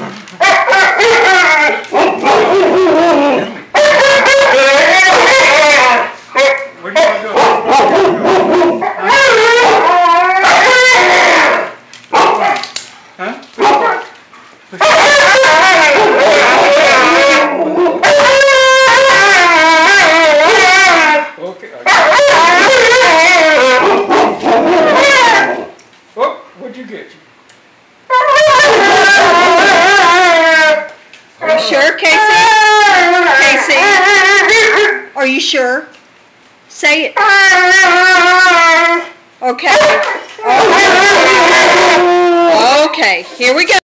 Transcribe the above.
Where do you want to go? Huh? Okay. Oh, what'd you get? Are you sure, Casey? Casey? Are you sure? Say it. Okay. Okay. Okay, here we go.